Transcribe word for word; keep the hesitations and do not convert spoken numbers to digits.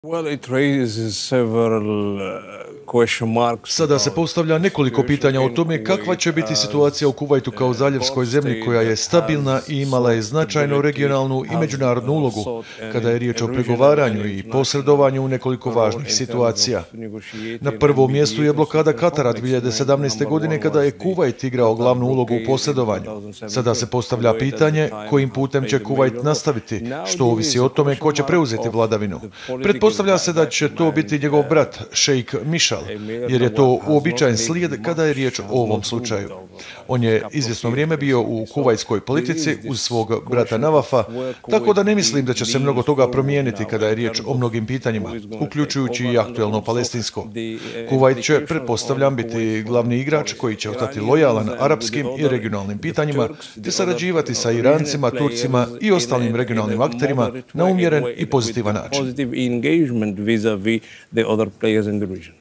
Well, it raises several uh, question marks. Sada se postavlja nekoliko pitanja o tome kakva će biti situacija u Kuvajtu kao zaljevskoj zemlji koja je stabilna i imala je značajnu regionalnu i međunarodnu ulogu kada je riječ o pregovaranju i posredovanju u nekoliko važnih situacija. Na prvom mjestu je blokada Katara dvije hiljade sedamnaeste. godine kada je Kuvajt igrao glavnu ulogu u posredovanju. Sada se postavlja pitanje kojim putem će Kuvajt nastaviti, što ovisi o tome ko će preuzeti vladavinu. Pretpostavlja se da će to biti njegov brat, šejk Mišal, jer je to uobičajen slijed kada je riječ o ovom slučaju. On je izvjesno vrijeme bio u kuvajtskoj politici uz svog brata Navafa, tako da ne mislim da će se mnogo toga promijeniti kada je riječ o mnogim pitanjima, uključujući i aktuelno palestinsko. Kuvajt će, pretpostavljam, biti glavni igrač koji će ostati lojalan arapskim i regionalnim pitanjima, te sarađivati sa Irancima, Turcima i ostalim regionalnim akterima na umjeren i pozitivan način. Vis-a-vis the other players in the region.